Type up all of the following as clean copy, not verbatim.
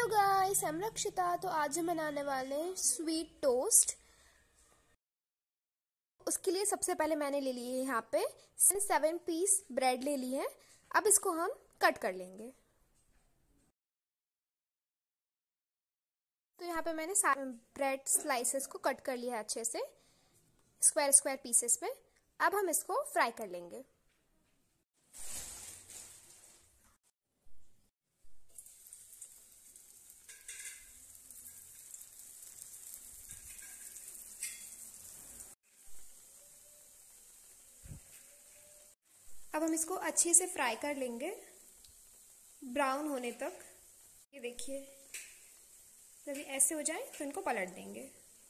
Guys, हम रक्षिता। तो आज हम बनाने वाले हैं स्वीट टोस्ट। उसके लिए सबसे पहले मैंने ले लिए यहाँ पे 7 पीस ब्रेड ले ली है। अब इसको हम कट कर लेंगे। तो यहाँ पे मैंने ब्रेड स्लाइसेस को कट कर लिया है अच्छे से स्क्वायर स्क्वायर पीसेस में। अब हम इसको फ्राई कर लेंगे। अब हम इसको अच्छे से फ्राई कर लेंगे ब्राउन होने तक। ये देखिए, जब ये ऐसे हो जाए तो इनको पलट देंगे।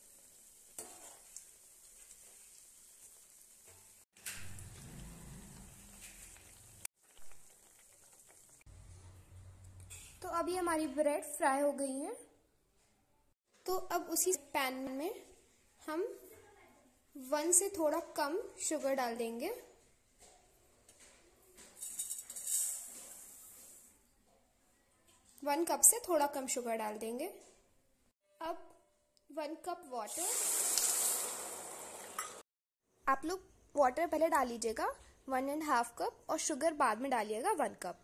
तो अभी हमारी ब्रेड फ्राई हो गई है। तो अब उसी पैन में हम 1 से थोड़ा कम शुगर डाल देंगे। वन कप से थोड़ा कम शुगर डाल देंगे। अब 1 कप वाटर। आप लोग वाटर पहले डाल लीजिएगा 1.5 कप और शुगर बाद में डालिएगा 1 कप।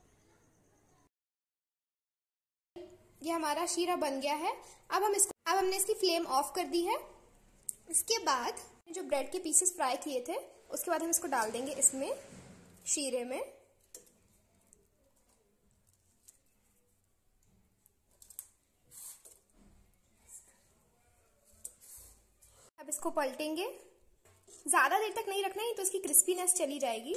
ये हमारा शीरा बन गया है। अब हमने इसकी फ्लेम ऑफ कर दी है। इसके बाद जो ब्रेड के पीसेस फ्राई किए थे उसके बाद हम इसको डाल देंगे इसमें शीरे में। अब इसको पलटेंगे। ज्यादा देर तक नहीं रखना है तो इसकी क्रिस्पीनेस चली जाएगी।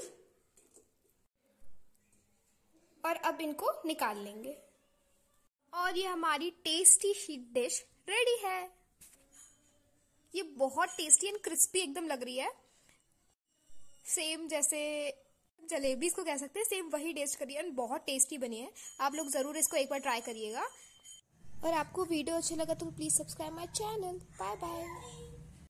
और अब इनको निकाल लेंगे और ये हमारी टेस्टी शीट डिश रेडी है। ये बहुत टेस्टी एंड क्रिस्पी एकदम लग रही है। सेम जैसे जलेबी इसको कह सकते हैं, सेम वही टेस्ट करिए एंड बहुत टेस्टी बनी है। आप लोग जरूर इसको एक बार ट्राई करिएगा। और आपको वीडियो अच्छा लगा तो please subscribe my channel. Bye bye.